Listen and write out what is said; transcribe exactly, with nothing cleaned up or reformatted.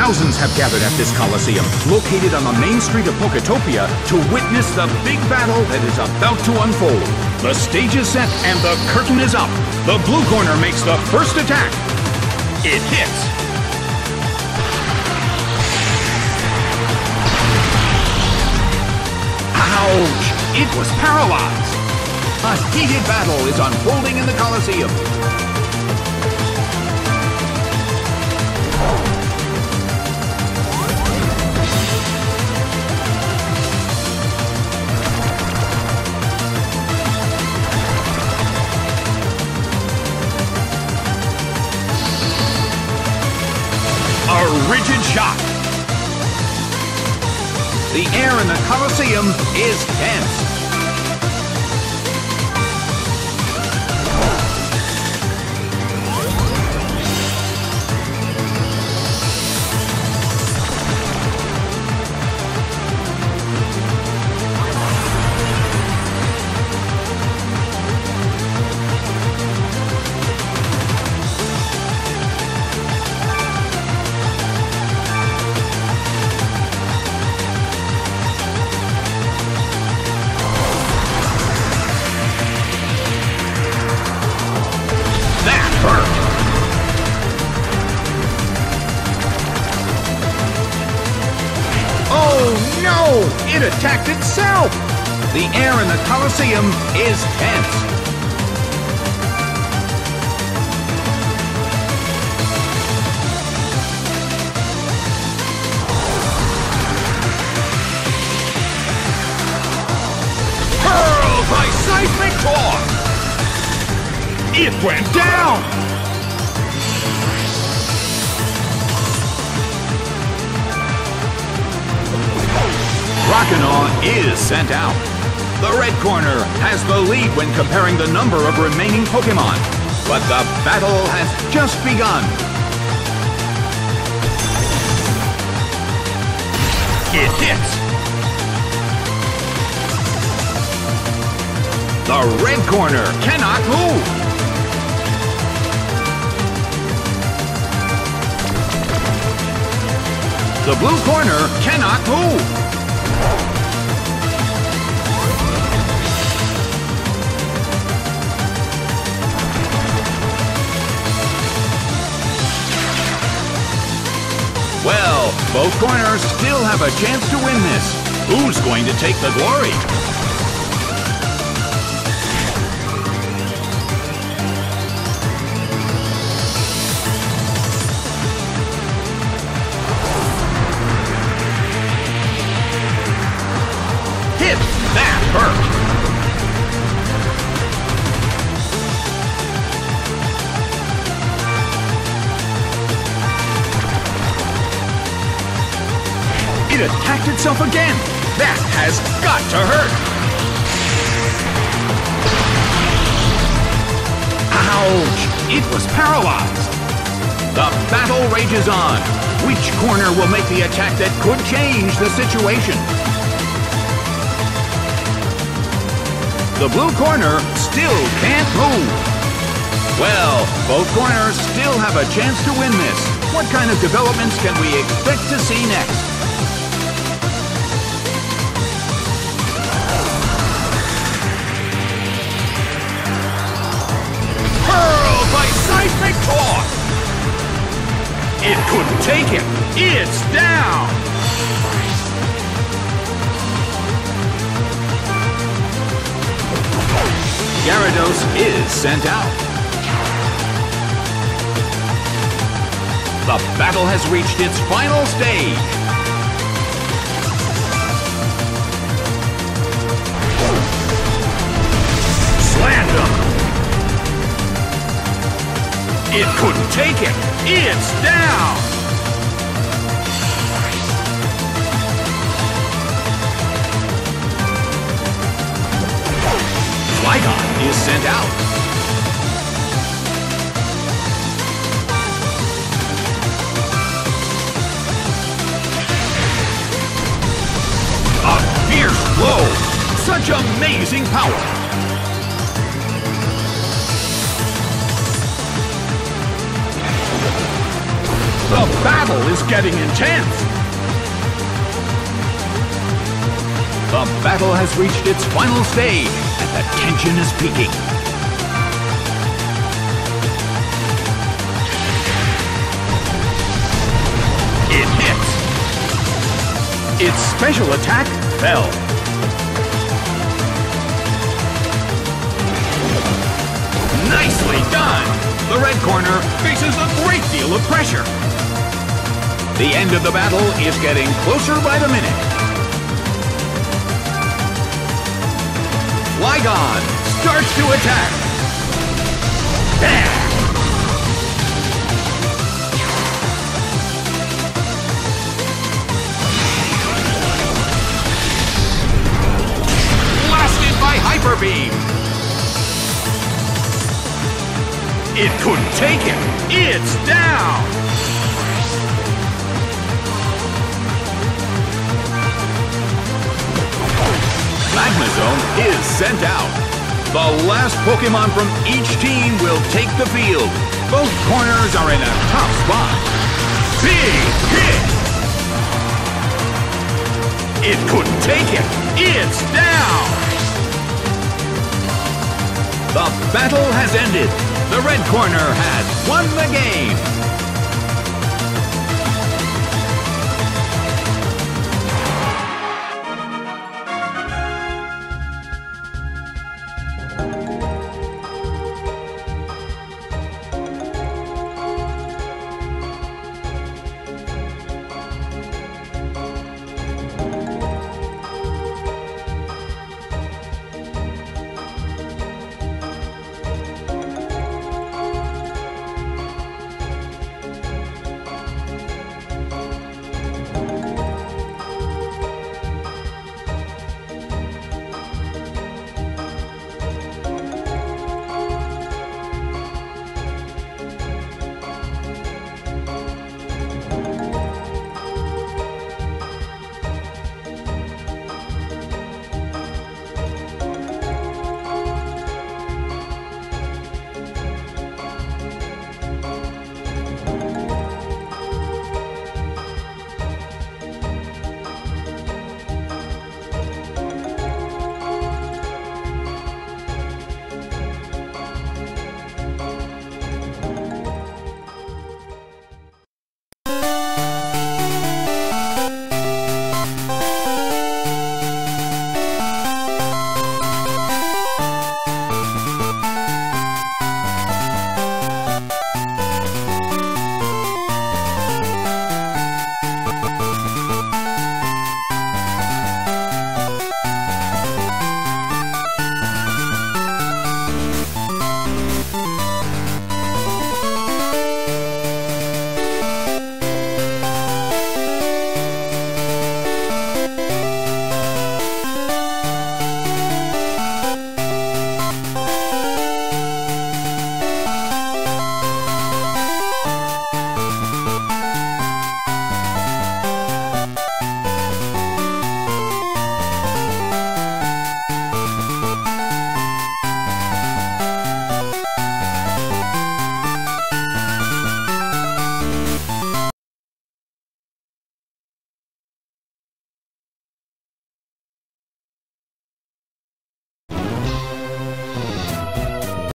Thousands have gathered at this Coliseum, located on the main street of Poketopia, to witness the big battle that is about to unfold. The stage is set and the curtain is up. The blue corner makes the first attack. It hits. Ouch! It was paralyzed. A heated battle is unfolding in the Coliseum. A rigid shot. The air in the Coliseum is tense. It attacked itself! The air in the Coliseum is tense. Hurled by seismic force! It went down! Rockenaw is sent out. The red corner has the lead when comparing the number of remaining Pokémon, but the battle has just begun. It hits. The red corner cannot move. The blue corner cannot move. Well, both corners still have a chance to win this. Who's going to take the glory? Hit! That hurt! It attacked itself again. That has got to hurt. Ouch! It was paralyzed. The battle rages on. Which corner will make the attack that could change the situation? The blue corner still can't move. Well, both corners still have a chance to win this. What kind of developments can we expect to see next? Seismic force! It couldn't take him. It's down! Gyarados is sent out. The battle has reached its final stage. Slammed him. It couldn't take him. It's down! Flygon is sent out. A fierce blow! Such amazing power! The battle is getting intense. The battle has reached its final stage, and the tension is peaking. It hits. Its special attack fell. Nicely done! The red corner faces a great deal of pressure. The end of the battle is getting closer by the minute. Flygon starts to attack. Bam! Blasted by Hyper Beam. It couldn't take it. It's down. Magnezone is sent out. The last Pokemon from each team will take the field. Both corners are in a tough spot. Big hit! It couldn't take it. It's down. The battle has ended. The red corner has won the game.